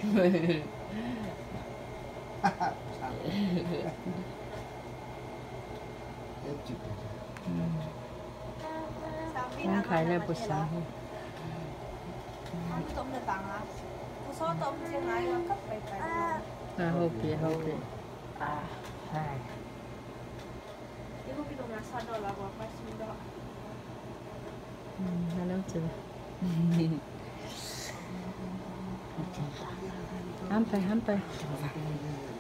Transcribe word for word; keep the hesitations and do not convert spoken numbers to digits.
Ang kaya po siya. Ang tom na tanga. Puso tom siya ngayon kapay pa. Ah, hope, hope. Ah, hai. Ibu bilang nasa dolar apa sih dolar? Hmm, ano sila? Hampay, hampay.